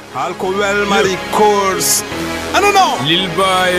Alcohol Mari course. I don't know. Lil boy.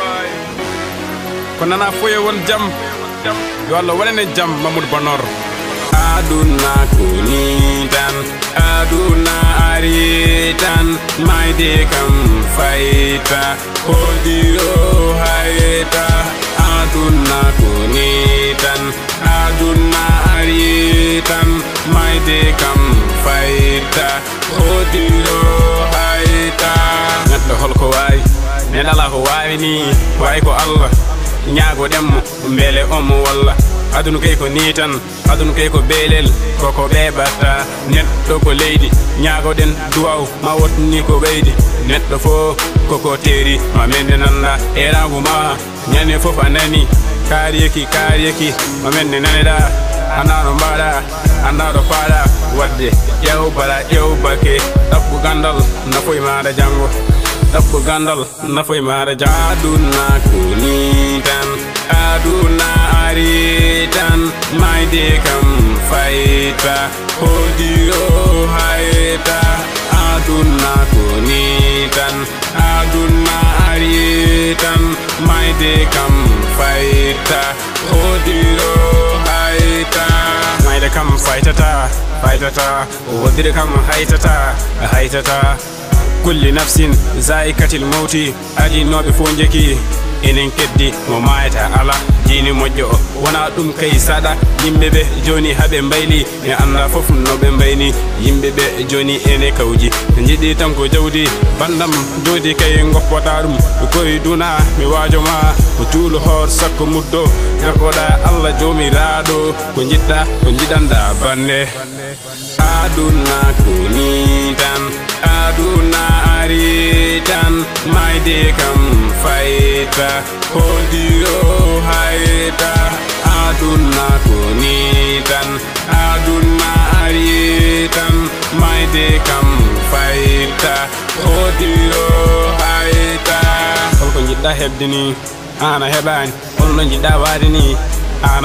Konana foye won jam. Yo Allah wone jam Mamoud Banor. Aduna kunitan, aduna aritan, my day come fighter, hold you haita. Aduna kunitan, aduna aritan, my day come fighter, hold you haita. Not the whole Hawaii, Nedala Hawaii ni, why go Allah, Nyago dem, Mele walla. Adunu kay ko nitan, adunu kay ko belel, koko bebata, netto ko lady, nyaago den duwaw, ma wotni ko weydi, netto fo koko teri, ma mende nanda, erangu ma, nyane fof anani, kariyeki, ma mende naneda, anano mbada, anado fada, wadde, yew bala, yew bake, tappu gandal, nafoy maada jango, tappu gandal, nafoy maada jango, aduna kunitan, aduna aritan, my day come fighter, hold you haita. Aduna kunitan, aduna aritan, my day come fighter, hold you haita. My day come fighter, hold you come haita. Kulli nafsin zaikatil mauti, adi no be fonjeki. Enen keddi mo mayata ala jini moƴƴo wona ɗum kay saɗa yimɓeɓe joni haɓe mbayli e anda fof no ɓe mbayni yimɓeɓe joni ene kawji jiɗi tan ko jawdi bandam jodi kay goppota ɗum koye duna mi wajo ma ko juulo hoor sakko muddo garɗoɗa Allah jomiraɗo ko jiɗɗa ko jiɗanda bande. Aduna koni tan, aduna ari tan, my day come fighter, hold you haita. Aduna koni tan, aduna ari tan, my day come fighter, hold you haita. Holko jiɗɗa hebde ni ana heɓani, holno jiɗɗa wade ni ana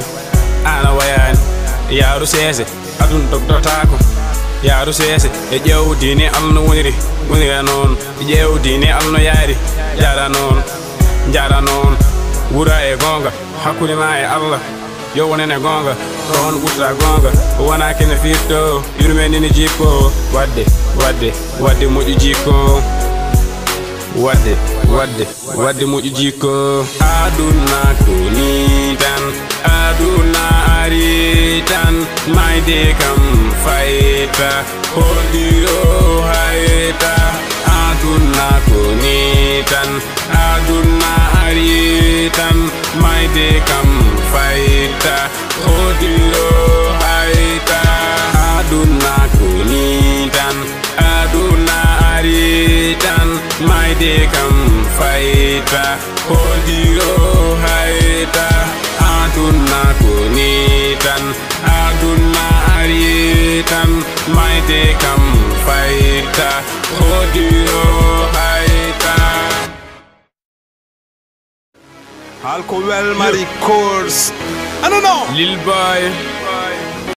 wayani, yaaru sese adun dogdotako yaaru sese e ƴewdini alno woniri non e ƴewdini alno yaari jara non wura e gonga hakkude ma e Allah yo wonene gonga ɗon ɓurta gonga wona kene firto yurmenini jikko wadde moƴƴu jikko wadde moƴƴu jikko. Aduna koni tan, aduna ari tan, my day come fighter, hold you haita. Aduna koni tan, aduna ari tan, my day come fighter, hold you haita. Aduna koni tan, aduna ari tan, my day come fighter, hold you haita. Aduna koni tan, aduna ari tan, my day come fighter, hold you haita. Alcohol Mari course. I don't know. Lil boy.